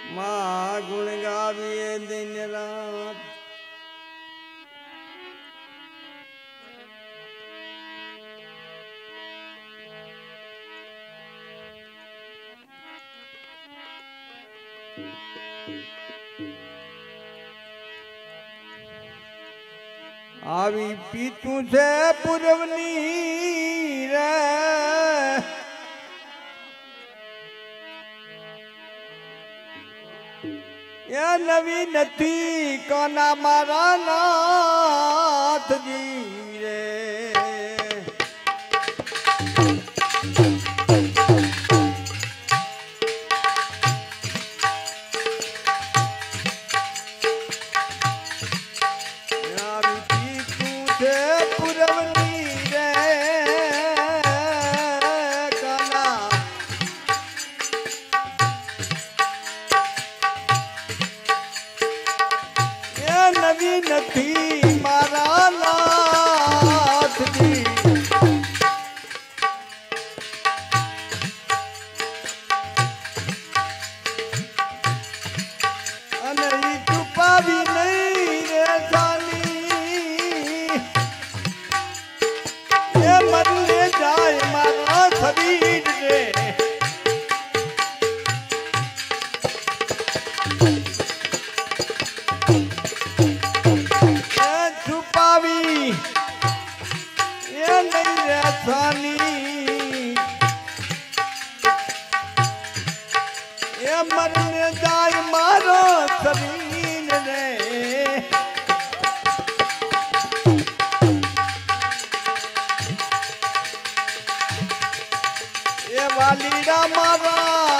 माँ गुण गाविए दिन रात। आवी पीतू से पुरवनी रे या नवी नथी कोना मारा नाथ जी रे। मरने जाए मारो जमीन रे ये वालीरा मारा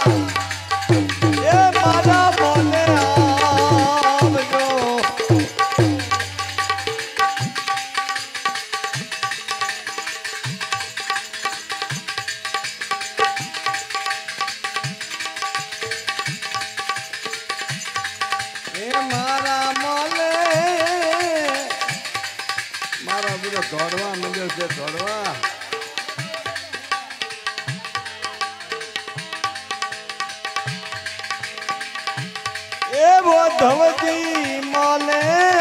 ये मारा बोले आम जो दौड़वा मिलो से दौड़वा ए वो धवजी माले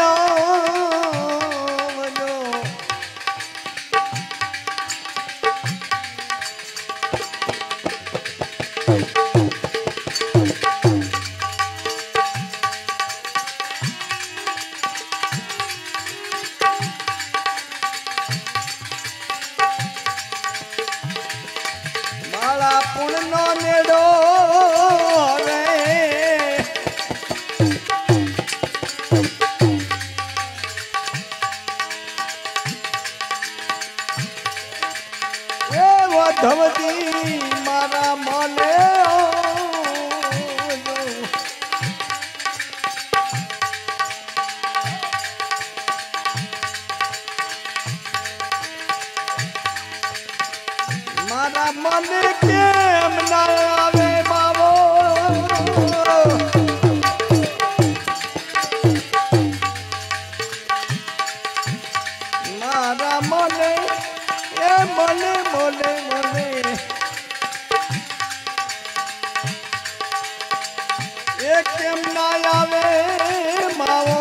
पुणनो नेड़ो रे ए वो धवती मारा मोले मारा मन केम ना आवे बाबो मारा मने ए मने मने मने ए केम ना आवे मावो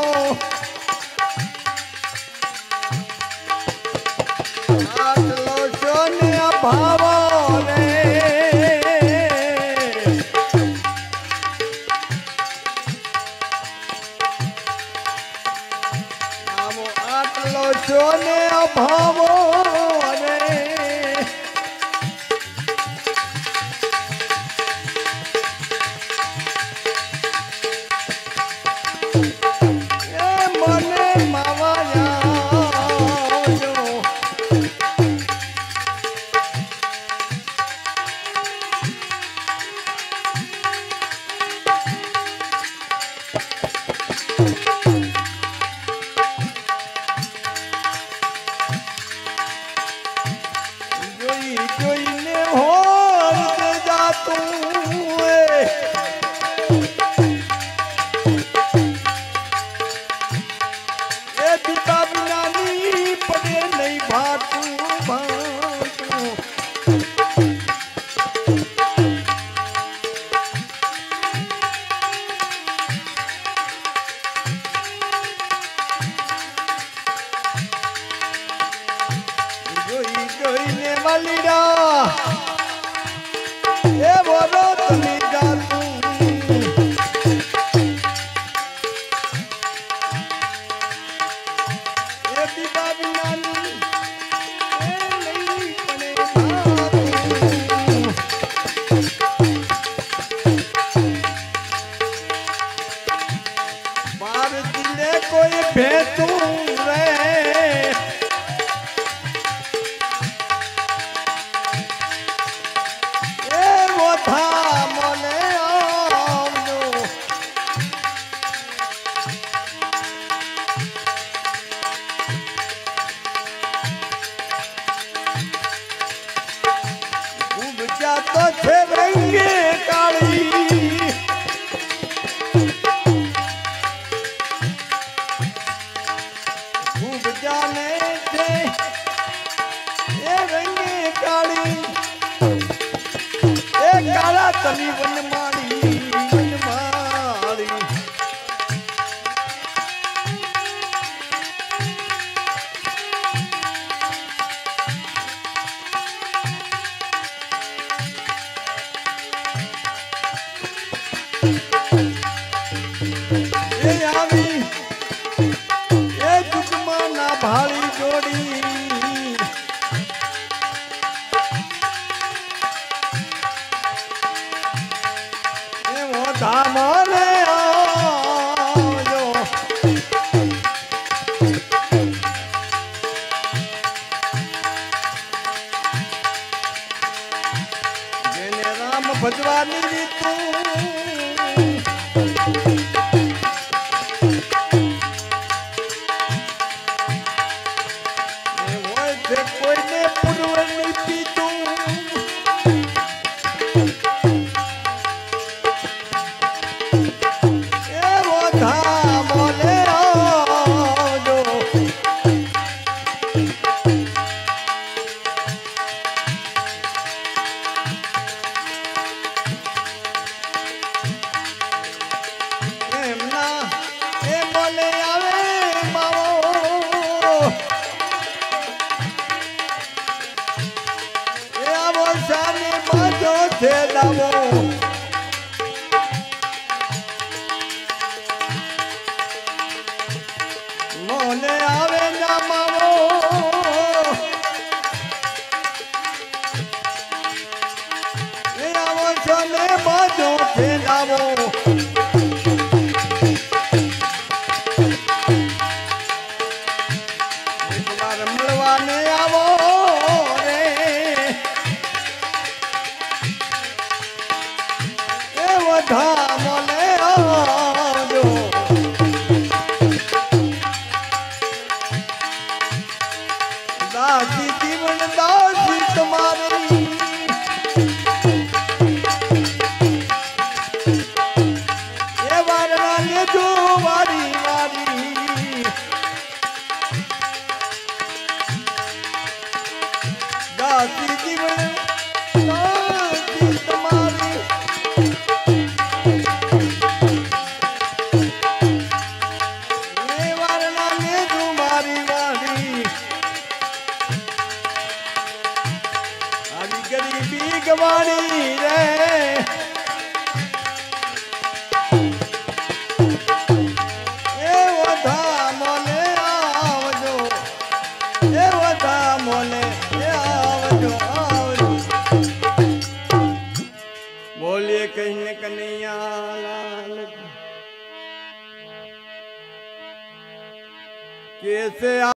आटलो सोने भावो सोने भावो रे તની વનમાળી વનમાળી એ આવી એ દુશ્મના ભાળી જોડી ધામને આવજો જેને રામ ભજવાની રીતું કોઈને પૂર્વની પીતું એવો ધામોને આવજો એમના એ બોલે આવે માવો સાને બાજો છે દાવો મોને આવે ના માવો એ આવો સાને બાજો છે દાવો એકવાર મળવાને આવો ધામોને આવજો દાસી જીવન દાસી તમારી એ વારના લેજો વારી વારી દાસી જીવન દાસી તમારી ગરીબી ગવાણી રે એવો ધામોને આવજો એવો ધામોને આવજો આવજો બોલીએ કહીને કનૈયા લાલ કેસે